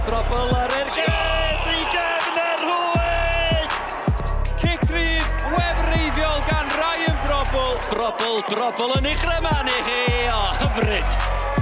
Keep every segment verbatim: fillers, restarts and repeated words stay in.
Brobl ar yr ged i gefn yr hwyd! Cicridd wefreiddiol gan Ryan Brobl. Brobl, Brobl yn eich ryman i chi, o hyfryd!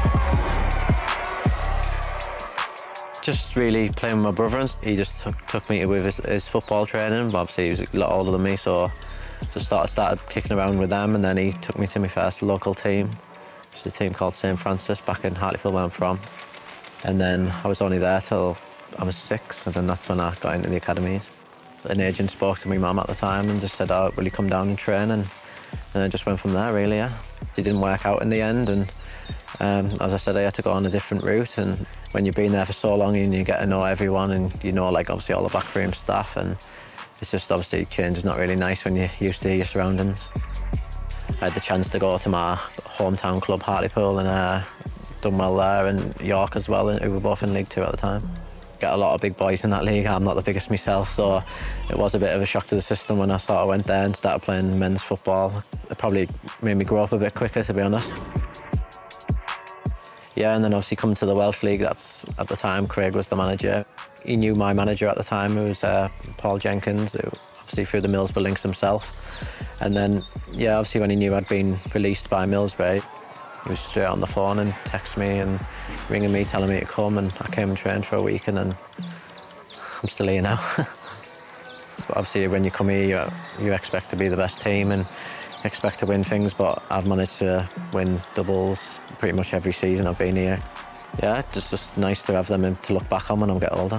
Just really playing with my brother. He just took, took me with his, his football training. Obviously, he was a lot older than me, so just started, started kicking around with them, and then he took me to my first local team. It's a team called Saint Francis back in Hartlepool, where I'm from. And then I was only there till I was six, and then that's when I got into the academies. An agent spoke to my mum at the time and just said, "Oh, will you come down and train?" And, and I just went from there, really, yeah. It didn't work out in the end, and um, as I said, I had to go on a different route. And when you've been there for so long and you get to know everyone, and you know, like, obviously all the backroom staff, and it's just obviously change is not really nice when you're used to your surroundings. I had the chance to go to my hometown club, Hartlepool, and uh, done well there, and York as well, who were both in League Two at the time. Get a lot of big boys in that league. I'm not the biggest myself, so it was a bit of a shock to the system when I sort of went there and started playing men's football. It probably made me grow up a bit quicker, to be honest. Yeah, and then obviously come to the Welsh League. That's, at the time, Craig was the manager. He knew my manager at the time, who was uh, Paul Jenkins, who obviously through the Middlesbrough links himself. And then, yeah, obviously when he knew I'd been released by Middlesbrough, he was straight on the phone and texted me and ringing me, telling me to come, and I came and trained for a week, and then I'm still here now. But obviously when you come here, you, you expect to be the best team and expect to win things, but I've managed to win doubles pretty much every season I've been here. Yeah, it's just nice to have them to look back on when I get older.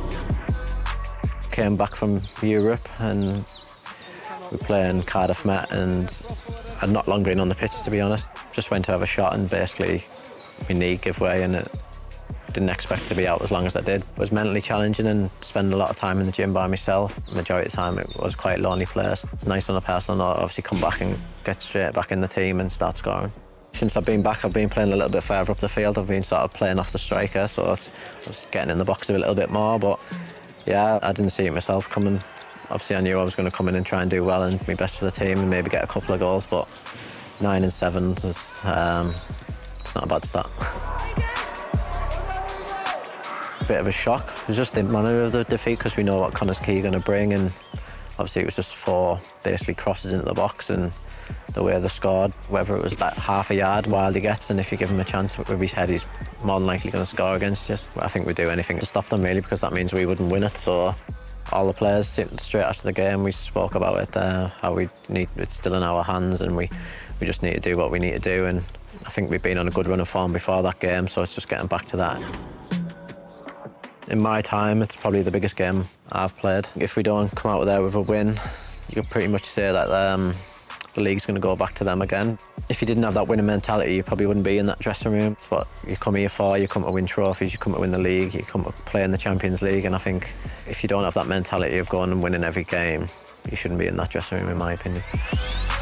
Came back from Europe and we were playing Cardiff Met, and I'd not long been on the pitch, to be honest. Just went to have a shot and basically my knee gave way, and it didn't expect to be out as long as I did. It was mentally challenging and spending a lot of time in the gym by myself. The majority of the time it was quite a lonely place. It's nice on a personal note, obviously come back and get straight back in the team and start scoring. Since I've been back, I've been playing a little bit further up the field. I've been sort of playing off the striker, so it's, I was getting in the box a little bit more, but yeah, I didn't see it myself coming. Obviously I knew I was going to come in and try and do well and be best for the team and maybe get a couple of goals, but nine and seven is um, it's not a bad start. A bit of a shock. We just didn't monitor the defeat because we know what Connah's Quay are going to bring, and obviously it was just four basically crosses into the box, and the way they scored, whether it was like half a yard wild he gets, and if you give him a chance with his head, he's more than likely going to score against you. I think we'd do anything to stop them, really, because that means we wouldn't win it. So all the players, straight after the game, we spoke about it, uh, how we need, it's still in our hands, and we, we just need to do what we need to do. And I think we've been on a good run of form before that game, so it's just getting back to that. In my time, it's probably the biggest game I've played. If we don't come out of there with a win, you can pretty much say that um, the league's going to go back to them again. If you didn't have that winning mentality, you probably wouldn't be in that dressing room. It's what you come here for. You come to win trophies, you come to win the league, you come to play in the Champions League, and I think if you don't have that mentality of going and winning every game, you shouldn't be in that dressing room, in my opinion.